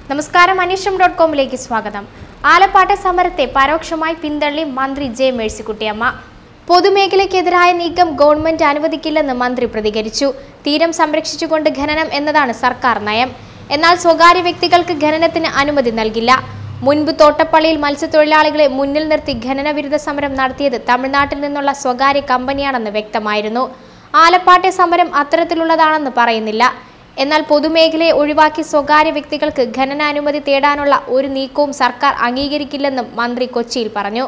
നമസ്കാരം അന്വേഷണം.com-ലേക്ക് സ്വാഗതം. ആലപ്പാട്ടെ സമരത്തെ പരോക്ഷമായി പിന്തള്ളി മന്ത്രി ജെ മേഴ്സിക്കുട്ടിയമ്മ. പൊതുമേഖലയ്ക്കെതിരായ നീക്കം ഗവൺമെന്റ് അനുവദിക്കില്ലെന്ന് മന്ത്രി പ്രതികരിച്ചു. തീരം സംരക്ഷിച്ചുകൊണ്ട് ഖനനം എന്നതാണ് സർക്കാർ നയം. എന്നാൽ സ്വകാര്യ വ്യക്തികൾക്ക് ഖനനത്തിന് അനുമതി നൽകില്ല. മുൻപ് തോട്ടപ്പള്ളിയിൽ മത്സ്യത്തൊഴിലാളികളെ മുന്നിൽ നിർത്തി ഖനന വിരുദ്ധ സമരം നടത്തിയത് തമിഴ്നാട്ടിൽ നിന്നുള്ള സ്വകാര്യ കമ്പനിയാണെന്ന് വ്യക്തമായിരുന്നു. ആലപ്പാട്ടെ സമരം അത്തരത്തിലുള്ളതാണെന്ന് പറയുന്നില്ല. എന്നാൽ പൊതുമേഖലയെ ഒഴിവാക്കി സ്വകാര്യ വ്യക്തികൾക്ക് ഖനനാനുമതി തേടാനുള്ള ഒരു നീക്കവും സർക്കാർ അംഗീകരിക്കില്ലെന്നും മന്ത്രി കൊച്ചിയിൽ പറഞ്ഞു.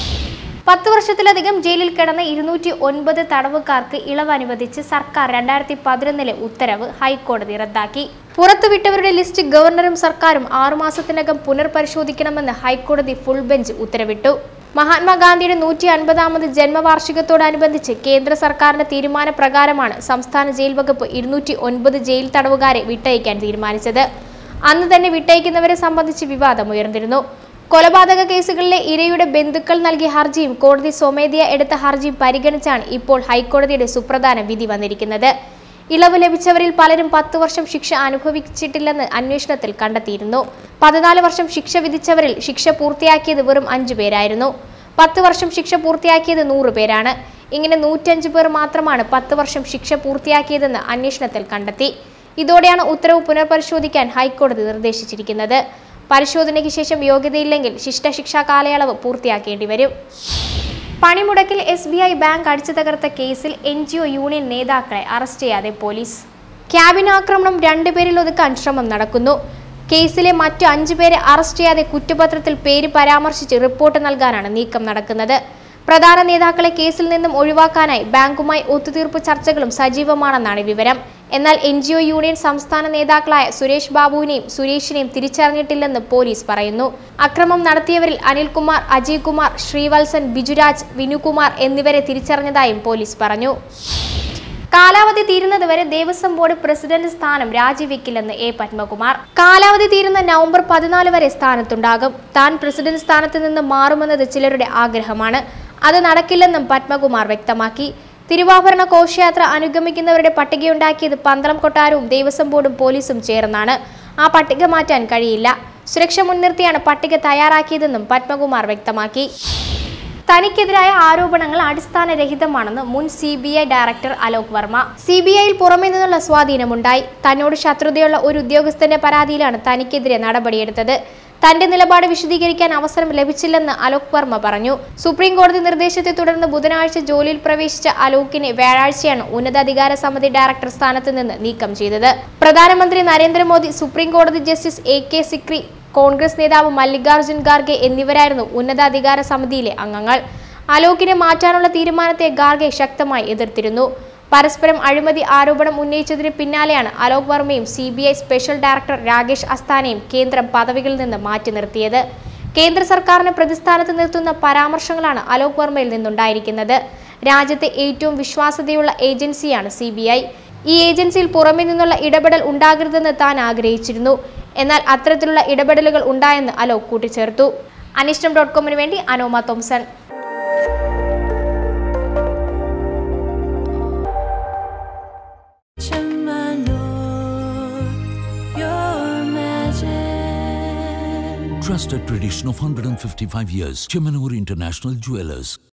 10 വർഷത്തിലധികം ജയിലിൽ കിടന്ന 209 തടവുകാർക്ക് ഇളവ് അനുവദിച്ച് സർക്കാർ 2011 ഉത്തരവ് ഹൈക്കോടതി റദ്ദാക്കി. പുറത്തുവിട്ടവരുടെ ലിസ്റ്റ് ഗവർണറും സർക്കാരും 6 മാസത്തിനകം പുനർപരിശോധിക്കണമെന്ന് ഹൈക്കോടതി ഫുൾ ബെഞ്ച് ഉത്തരവിട്ടു. മഹാത്മാഗാന്ധിയുടെ 150ാമത് ജന്മവാർഷികത്തോടനുബന്ധിച്ച് കേന്ദ്ര സർക്കാരിന്റെ തീരുമാനപ്രകാരമാണ് സംസ്ഥാന ജയിൽ വകുപ്പ് 209 ജയിൽ തടവുകാരെ വിട്ടയക്കാൻ തീരുമാനിച്ചത്. അന്ന് തന്നെ വിട്ടയക്കുന്നവരെ സംബന്ധിച്ച് വിവാദമുയർന്നിരുന്നു. കൊലപാതക കേസുകളിലെ ഇരയുടെ ബന്ധുക്കൾ നൽകിയ ഹർജിയും കോടതി സ്വമേധയാ എടുത്ത ഹർജിയും പരിഗണിച്ചാണ് ഇപ്പോൾ ഹൈക്കോടതിയുടെ സുപ്രധാന വിധി വന്നിരിക്കുന്നത്. ഇളവ് ലഭിച്ചവരിൽ പലരും 10 വർഷം ശിക്ഷ അനുഭവിച്ചിട്ടില്ലെന്ന് അന്വേഷണത്തിൽ കണ്ടെത്തിയിരുന്നു. 14 വർഷം ശിക്ഷ വിധിച്ചവരിൽ ശിക്ഷ പൂർത്തിയാക്കിയത് വെറും 5 പേരായിരുന്നു. 10 വർഷം ശിക്ഷ പൂർത്തിയാക്കിയത് 100 പേരാണ്. ഇങ്ങനെ 105 പേർ മാത്രമാണ് 10 വർഷം ശിക്ഷ പൂർത്തിയാക്കിയതെന്ന് അന്വേഷണത്തിൽ കണ്ടെത്തി. ഇതോടെയാണ് ഉത്തരവ് പുനർപരിശോധിക്കാൻ ഹൈക്കോടതി നിർദ്ദേശിച്ചിരിക്കുന്നത്. പരിശോധനയ്ക്ക് ശേഷം യോഗ്യതയില്ലെങ്കിൽ ശിഷ്ടശിക്ഷാ കാലയളവ് പൂർത്തിയാക്കേണ്ടി വരും. പണിമുടക്കിൽ SBI ബാങ്ക് അടിച്ചു തകർത്ത കേസിൽ NGO യൂണിയൻ നേതാക്കളെ അറസ്റ്റ് ചെയ്യാതെ പോലീസ്. ക്യാബിൻ ആക്രമണം 2 പേരിൽ ഒതുക്കാൻ ശ്രമം നടക്കുന്നു. കേസിലെ മറ്റു 5 പേരെ അറസ്റ്റ് ചെയ്യാതെ കുറ്റപത്രത്തിൽ പേര് പരാമർശിച്ച് റിപ്പോർട്ട് നൽകാനാണ് നീക്കം നടക്കുന്നത്. പ്രധാന നേതാക്കളെ കേസിൽ നിന്നും ഒഴിവാക്കാനായി ബാങ്കുമായി ഒത്തുതീർപ്പ് ചർച്ചകളും സജീവമാണെന്നാണ് വിവരം. എന്നാൽ NGO യൂണിയൻ സംസ്ഥാന നേതാക്കളായ സുരേഷ് ബാബുവിനെയും സുരേഷിനെയും തിരിച്ചറിഞ്ഞിട്ടില്ലെന്ന് പോലീസ് പറയുന്നു. അക്രമം നടത്തിയവരിൽ അനിൽകുമാർ, അജയ് കുമാർ, ശ്രീവത്സൻ, ബിജുരാജ്, വിനുകുമാർ എന്നിവരെ തിരിച്ചറിഞ്ഞതായും പോലീസ് പറഞ്ഞു. കാലാവധി തീരുന്നതുവരെ ദേവസ്വം ബോർഡ് പ്രസിഡന്റ് സ്ഥാനം രാജിവെക്കില്ലെന്ന് A. പത്മകുമാർ. കാലാവധി തീരുന്ന നവംബർ 14 വരെ സ്ഥാനത്തുണ്ടാകും. താൻ പ്രസിഡന്റ് സ്ഥാനത്ത് നിന്ന് മാറുമെന്നത് ചിലരുടെ ആഗ്രഹമാണ്. അത് നടക്കില്ലെന്നും പത്മകുമാർ വ്യക്തമാക്കി. തിരുവാഭരണ ഘോഷയാത്ര അനുഗമിക്കുന്നവരുടെ പട്ടികയുണ്ടാക്കിയത് പന്തളം കൊട്ടാരവും ദേവസ്വം ബോർഡും പോലീസും ചേർന്നാണ്. ആ പട്ടിക മാറ്റാൻ കഴിയില്ല. സുരക്ഷ മുൻനിർത്തിയാണ് പട്ടിക തയ്യാറാക്കിയതെന്നും പത്മകുമാർ വ്യക്തമാക്കി. തനിക്കെതിരായ ആരോപണങ്ങൾ അടിസ്ഥാനരഹിതമാണെന്ന് മുൻ CBI ഡയറക്ടർ അലോക് വർമ്മ. CBIയിൽ പുറമേ നിന്നുള്ള സ്വാധീനമുണ്ടായി. തന്നോട് ശത്രുതയുള്ള ഒരു ഉദ്യോഗസ്ഥന്റെ പരാതിയിലാണ് തനിക്കെതിരെ നടപടിയെടുത്തത്. തന്റെ നിലപാട് വിശദീകരിക്കാൻ അവസരം ലഭിച്ചില്ലെന്ന് അലോക് വർമ്മ പറഞ്ഞു. സുപ്രീം കോടതി നിർദ്ദേശത്തെ തുടർന്ന് ബുധനാഴ്ച ജോലിയിൽ പ്രവേശിച്ച അലോകിനെ വ്യാഴാഴ്ചയാണ് ഉന്നതാധികാര സമിതി ഡയറക്ടർ സ്ഥാനത്ത് നിന്ന് നീക്കം ചെയ്തത്. പ്രധാനമന്ത്രി നരേന്ദ്രമോദി, സുപ്രീം കോടതി ജസ്റ്റിസ് AK സിക്രി, കോൺഗ്രസ് നേതാവ് മല്ലികാർജുൻ ഖാർഗെ എന്നിവരായിരുന്നു ഉന്നതാധികാര സമിതിയിലെ അംഗങ്ങൾ. അലോകിനെ മാറ്റാനുള്ള തീരുമാനത്തെ ഖാർഗെ ശക്തമായി എതിർത്തിരുന്നു. പരസ്പരം അഴിമതി ആരോപണം ഉന്നയിച്ചതിന് പിന്നാലെയാണ് അലോക് വർമ്മയും CBI സ്പെഷ്യൽ ഡയറക്ടർ രാകേഷ് അസ്താനയും കേന്ദ്രം പദവികളിൽ നിന്ന് മാറ്റി നിർത്തിയത്. കേന്ദ്ര സർക്കാരിനെ പ്രതിസ്ഥാനത്ത് നിർത്തുന്ന പരാമർശങ്ങളാണ് അലോക് വർമ്മയിൽ നിന്നുണ്ടായിരിക്കുന്നത്. രാജ്യത്തെ ഏറ്റവും വിശ്വാസ്യതയുള്ള ഏജൻസിയാണ് CBI. ഈ ഏജൻസിയിൽ പുറമെ നിന്നുള്ള ഇടപെടൽ ഉണ്ടാകരുതെന്ന് താൻ ആഗ്രഹിച്ചിരുന്നു. എന്നാൽ അത്തരത്തിലുള്ള ഇടപെടലുകൾ ഉണ്ടായെന്ന് അലോക് കൂട്ടിച്ചേർത്തു. അന്വേഷണം.com-ന് വേണ്ടി Anoma Thomson. Trusted tradition of 155 years, Chemanur International Jewelers.